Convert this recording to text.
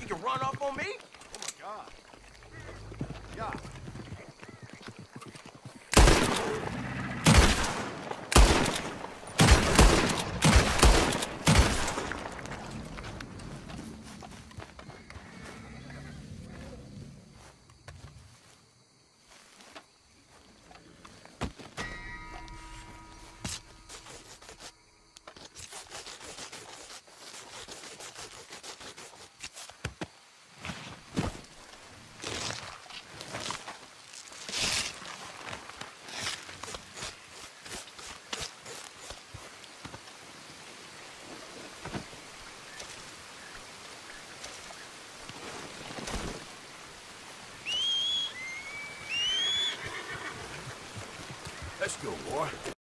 You can run off on me? Oh my God. Yeah. Let's go, boy.